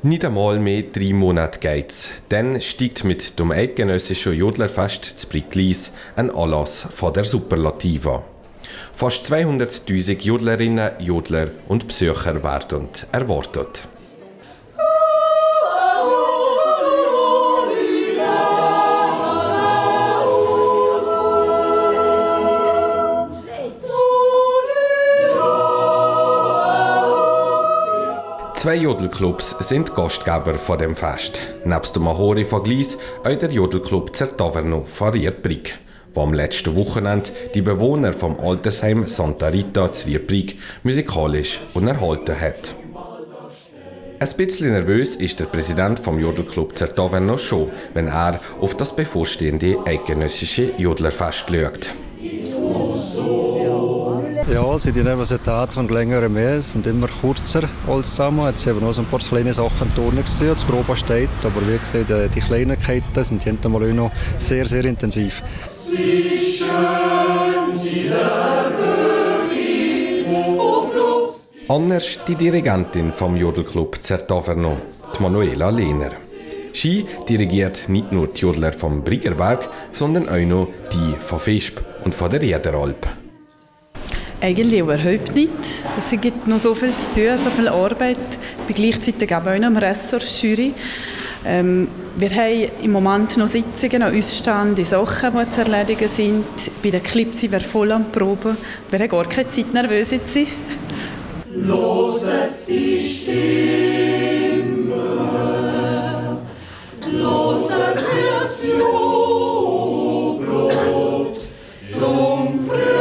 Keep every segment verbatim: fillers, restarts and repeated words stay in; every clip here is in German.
Nicht einmal mehr drei Monate geht's. Dann steigt mit dem eidgenössischen Jodlerfest zu Briglis ein Anlass von der Superlativa. Fast zweihunderttausend Jodlerinnen, Jodler und Besucher werden erwartet. Zwei Jodelclubs sind Gastgeber von dem Fest. Nebst dem Mahori von Glis auch der Jodelclub Zertaverno von Rierbrig, wo am letzten Wochenende die Bewohner vom Altersheim Santa Rita zu Rierbrig musikalisch unterhalten hat. Ein bisschen nervös ist der Präsident vom Jodelclub Zertaverno schon, wenn er auf das bevorstehende eidgenössische Jodlerfest schaut. Ja, also die Nervosität kommt länger mehr, es sind immer kürzer alles zusammen. Jetzt haben wir noch so ein paar kleine Sachen in Turnen gesehen, das Grobe steht, aber wie gesagt, die Kleinigkeiten sind hinten mal noch sehr, sehr intensiv. Sie schön wieder Anders die Dirigentin vom Jodelclub Zertaverno, die Manuela Lehner. Sie dirigiert nicht nur die Jodler vom Briggerberg, sondern auch noch die von Visp und von der Riederalp. Eigentlich überhaupt nicht. Es gibt noch so viel zu tun, so viel Arbeit. Ich bin gleichzeitig auch noch im Ressort-Jury. Ähm, wir haben im Moment noch Sitzungen, noch ausstehende Sachen, die zu erledigen sind. Bei den Clips sind wir voll am Proben. Wir haben gar keine Zeit, nervös zu sein. Loset die Stimme, loset das Jubelbrot zum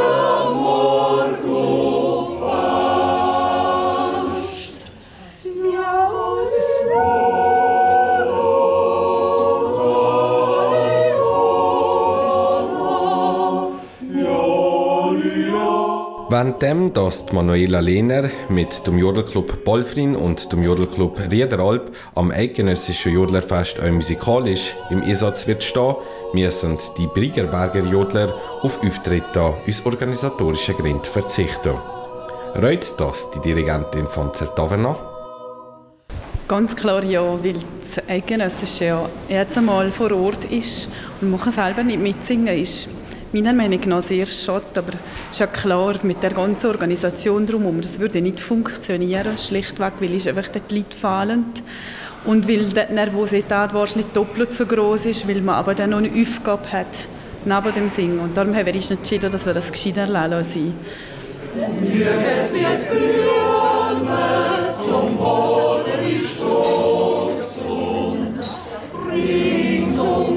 Währenddem, dass die Manuela Lehner mit dem Jodelclub Bolfrin und dem Jodelclub Riederalp am eidgenössischen Jodlerfest auch musikalisch im Einsatz wird stehen, müssen die Briggerberger Jodler auf Auftritte aus organisatorischen Gründen verzichten. Reut das die Dirigentin von Zertaverno? Ganz klar ja, weil das Eidgenössische ja jetzt einmal vor Ort ist und man kann selber nicht mitsingen ist. Meiner Meinung nach sehr schade, aber es ist ja klar, mit der ganzen Organisation drumherum, das würde nicht funktionieren, schlichtweg, weil es einfach die Leute fehlen und weil die Nervosität wahrscheinlich doppelt so groß ist, weil man aber dann noch eine Aufgabe hat neben dem Singen. Und darum haben wir uns entschieden, dass wir das gescheiter lassen. Möget wir früher zum Boden die Stoß und ringsum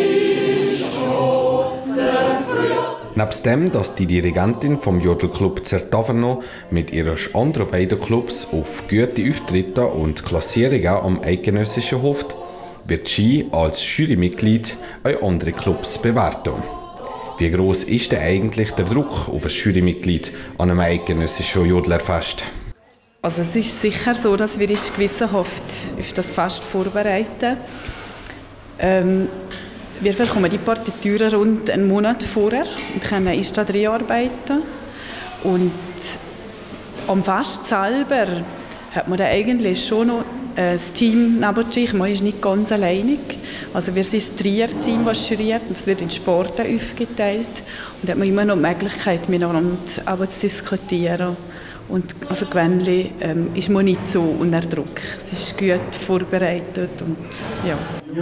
Nebst dem, dass die Dirigentin vom Jodelclub Zertaverno mit ihren anderen beiden Clubs auf gute Auftritte und Klassierungen am eidgenössischen hofft, wird sie als Jurymitglied auch andere Clubs bewerten. Wie gross ist denn eigentlich der Druck auf ein Jurymitglied an einem eidgenössischen Jodlerfest? Also es ist sicher so, dass wir uns gewissenhaft auf das Fest vorbereiten. Ähm, Wir bekommen die Partituren rund einen Monat vorher und können in da drin arbeiten. Und am Fest selber hat man dann eigentlich schon noch ein Team neben sich. Man ist nicht ganz alleinig. Also wir sind ein Dreier-Team, das juriert, und es wird in Sporten aufgeteilt. Und da hat man immer noch die Möglichkeit, miteinander zu diskutieren. Und also gewöhnlich ähm, ist man nicht so unter Druck. Es ist gut vorbereitet und ja.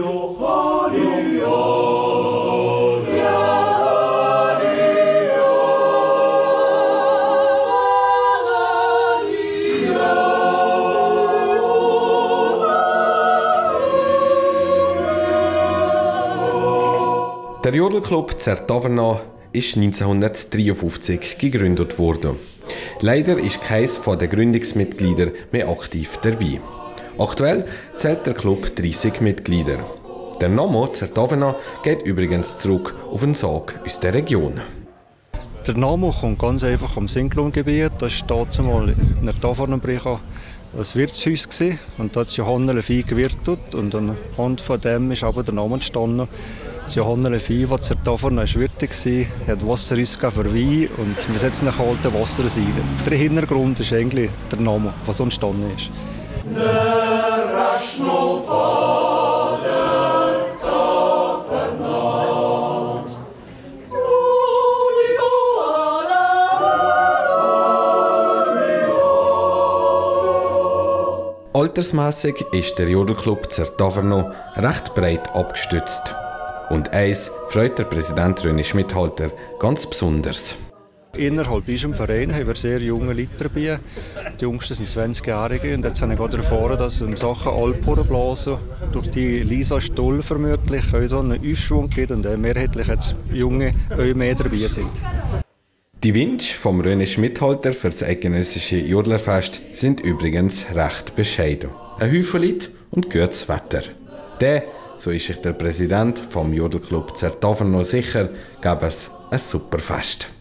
Der Jodelclub Zertaverno ist neunzehnhundertdreiundfünfzig gegründet worden. Leider ist keines der Gründungsmitglieder mehr aktiv dabei. Aktuell zählt der Club dreißig Mitglieder. Der Name Zertaverno geht übrigens zurück auf einen Sag aus der Region. Der Name kommt ganz einfach vom Singlumgebiet. Das war damals in der Tavernenbrüche ein Wirtshaus und da hat Johanna Vieh gewirtet und anhand von dem ist aber der Name entstanden. Johanna Vieh, die zur Taverne wirtig war, hat Wasser ausgegeben für Wein und wir setzen nach kaltem Wasser rein. Der Hintergrund ist eigentlich der Name, was entstanden ist. Altersmässig ist der Jodelclub Zertaverno recht breit abgestützt. Und eins freut der Präsident René Schmidhalter ganz besonders. Innerhalb unserem Verein haben wir sehr junge Leute dabei. Die jüngsten sind zwanzigjährige. Und jetzt habe ich gerade erfahren, dass in Sachen Alphornblasen durch die Lisa Stoll vermutlich so einen Aufschwung gibt und mehrheitlich jetzt junge auch mehr dabei sind. Die Wünsche vom René Schmidhalter für das eidgenössische Jodlerfest sind übrigens recht bescheiden. Ein Haufen Leute und gutes Wetter. Der, so ist sich der Präsident vom Jodelclub Zertaverno sicher, gab es ein super Fest.